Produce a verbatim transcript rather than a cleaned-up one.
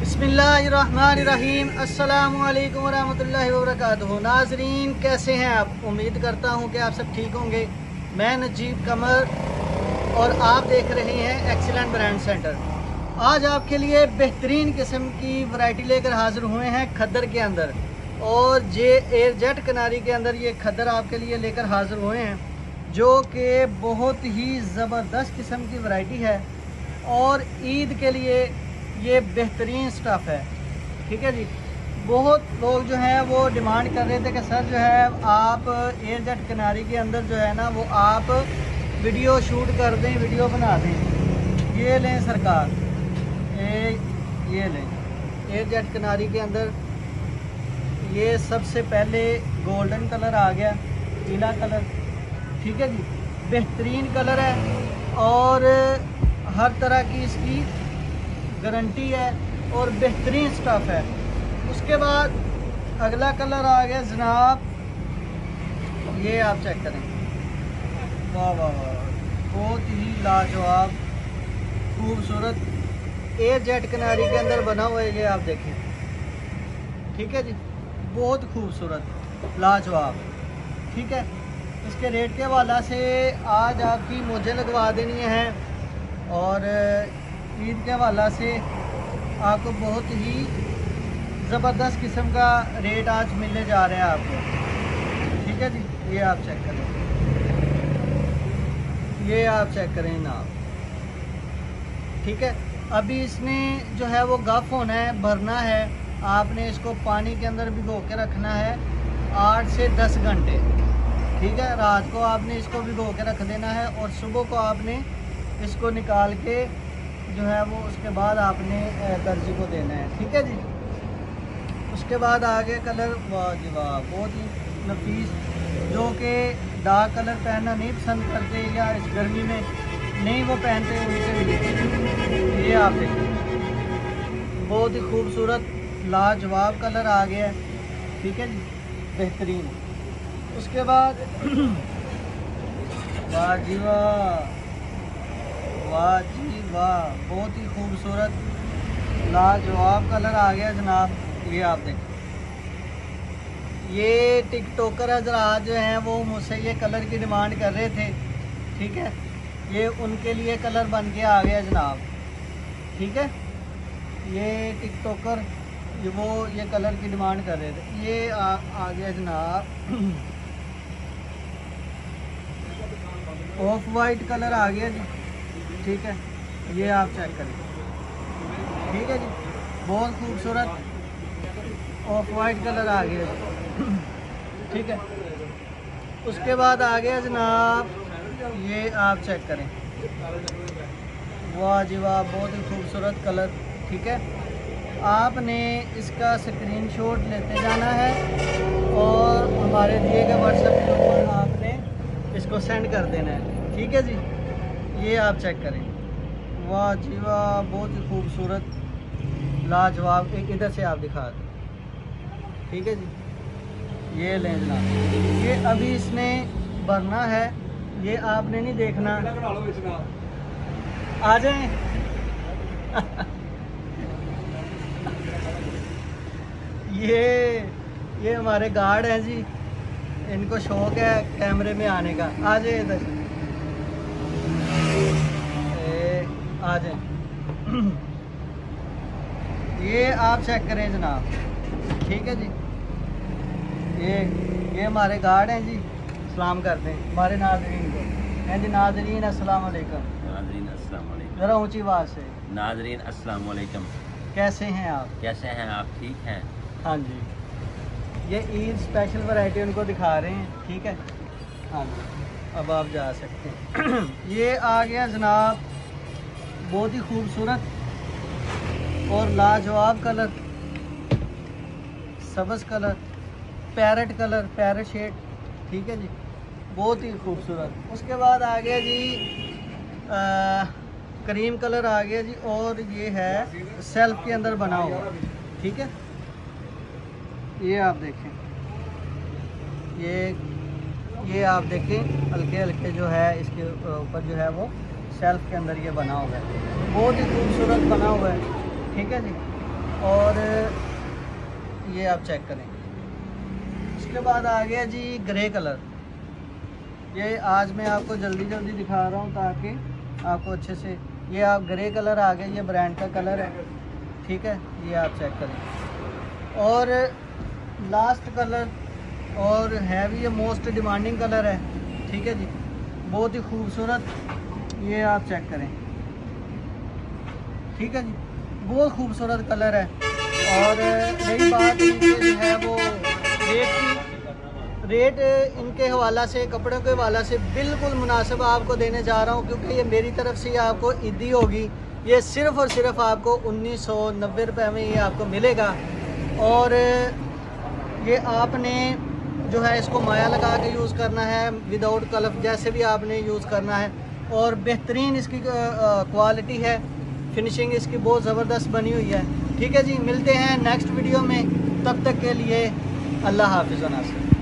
बिस्मिल्लाहिर्रहमानिर्रहीम। अस्सलामुअलैकुम वरहमतुल्लाहि वबरकातुहू। नाजरीन, कैसे हैं आप? उम्मीद करता हूं कि आप सब ठीक होंगे। मैं नजीब कमर और आप देख रहे हैं एक्सीलेंट ब्रांड सेंटर। आज आपके लिए बेहतरीन किस्म की वैरायटी लेकर हाजिर हुए हैं खद्दर के अंदर, और जे एयर जेट किनारी के अंदर ये खद्दर आपके लिए लेकर हाजिर हुए हैं, जो कि बहुत ही ज़बरदस्त किस्म की वैरायटी है और ईद के लिए ये बेहतरीन स्टफ़ है। ठीक है जी। बहुत लोग जो हैं वो डिमांड कर रहे थे कि सर जो है आप एयर जेट किनारी के अंदर जो है ना वो आप वीडियो शूट कर दें, वीडियो बना दें। ये लें सरकार, ये ये लें एयर जेट किनारी के अंदर। ये सबसे पहले गोल्डन कलर आ गया, पीला कलर। ठीक है जी, बेहतरीन कलर है और हर तरह की इसकी गारंटी है और बेहतरीन स्टफ़ है। उसके बाद अगला कलर आ गया जनाब, ये आप चेक करें। वाह वाह वाह, बहुत ही लाजवाब खूबसूरत एयर जेट किनारी के अंदर बना हुआ है, ये आप देखें। ठीक है जी, बहुत खूबसूरत लाजवाब। ठीक है, इसके रेट के हवाला से आज आपकी मुझे लगवा देनी है और ईद के हवाला से आपको बहुत ही ज़बरदस्त किस्म का रेट आज मिलने जा रहे हैं आपको। ठीक है जी, ये आप चेक करें, ये आप चेक करें ना। ठीक है, अभी इसने जो है वो गफ होना है, भरना है। आपने इसको पानी के अंदर भिगो के रखना है आठ से दस घंटे। ठीक है, रात को आपने इसको भिगो के रख देना है और सुबह को आपने इसको निकाल के जो है वो उसके बाद आपने दर्जी को देना है। ठीक है जी। उसके बाद आगे कलर, वाह जी वाह, बहुत ही नफीस, जो कि डार्क कलर पहनना नहीं पसंद करते या इस गर्मी में नहीं वो पहनते, उनके लिए ये आप देखिए बहुत ही खूबसूरत लाजवाब कलर आ गया है। ठीक है जी, बेहतरीन। उसके बाद वाह जी वाह, वाह जी वाह, बहुत ही खूबसूरत लाजवाब कलर आ गया जनाब। ये आप देखें, ये टिकटॉकर हज़रात जो हैं वो मुझसे ये कलर की डिमांड कर रहे थे। ठीक है, ये उनके लिए कलर बन के आ गया जनाब। ठीक है, ये टिकटॉकर ये वो ये कलर की डिमांड कर रहे थे, ये आ, आ गया जनाब। ऑफ वाइट कलर आ गया जी। ठीक है, ये आप चेक करें। ठीक है जी, बहुत खूबसूरत ऑफ वाइट कलर आ गया जी। ठीक है, उसके बाद आ गया जनाब, ये आप चेक करें। वाह जी वाह, बहुत ही खूबसूरत कलर। ठीक है, आपने इसका स्क्रीनशॉट लेते जाना है और हमारे दिए गए व्हाट्सएप के ऊपर आपने इसको सेंड कर देना है। ठीक है जी, ये आप चेक करें। वाह जी वाह, बहुत ही खूबसूरत लाजवाब। एक इधर से आप दिखा दें। ठीक है जी, ये लें जनाब, ये अभी इसने भरना है, ये आपने नहीं देखना। आ जाएं। ये ये हमारे गार्ड हैं जी, इनको शौक है कैमरे में आने का। आ जाए इधर, आ जाए। ये आप चेक करें जनाब। ठीक है जी, ये ये हमारे गार्ड हैं जी, सलाम करते हैं हमारे नाजरीन को। हैं जी नाजरीन, अस्सलाम वालेकुम। नाजरीन अस्सलाम वालेकुम। ज़रा ऊंची आवाज़ से। नाजरीन अस्सलाम वालेकुम। कैसे हैं आप? कैसे हैं आप? ठीक हैं? हाँ जी, ये ईद स्पेशल वैरायटी उनको दिखा रहे हैं। ठीक है, हाँ जी, अब आप जा सकते हैं। ये आ गया जनाब, बहुत ही खूबसूरत और लाजवाब कलर, सब्ज़ colour, parrot colour, parrot shade. ठीक है जी, बहुत ही खूबसूरत। उसके बाद आ गया जी आ, क्रीम कलर आ गया जी, और ये है सेल्फ के अंदर बना हुआ। ठीक है, ये आप देखें, ये ये आप देखें हल्के हल्के जो है इसके ऊपर जो है वो सेल्फ के अंदर ये बना हुआ है, बहुत ही खूबसूरत बना हुआ है। ठीक है जी, और ये आप चेक करें। उसके बाद आ गया जी ग्रे कलर। ये आज मैं आपको जल्दी जल्दी दिखा रहा हूँ ताकि आपको अच्छे से, ये आप ग्रे कलर आ गया, ये ब्रांड का कलर है, ठीक है, ये आप चेक करें। और लास्ट कलर और है भी ये मोस्ट डिमांडिंग कलर है, ठीक है जी, बहुत ही खूबसूरत, ये आप चेक करें, ठीक है जी, बहुत खूबसूरत कलर है। और रही बात इनके जो है वो रेट की, रेट इनके हवाला से, कपड़ों के हवाला से बिल्कुल मुनासिब आपको देने जा रहा हूँ, क्योंकि ये मेरी तरफ से आपको ईदी होगी। ये सिर्फ़ और सिर्फ आपको उन्नीस सौ नब्बे रुपये में ये आपको मिलेगा। और ये आपने जो है इसको माया लगा के यूज़ करना है, विदाउट कलफ जैसे भी आपने यूज़ करना है। और बेहतरीन इसकी क्वालिटी है, फिनिशिंग इसकी बहुत ज़बरदस्त बनी हुई है, ठीक है जी। मिलते हैं नेक्स्ट वीडियो में, तब तक के लिए अल्लाह हाफ़िज़।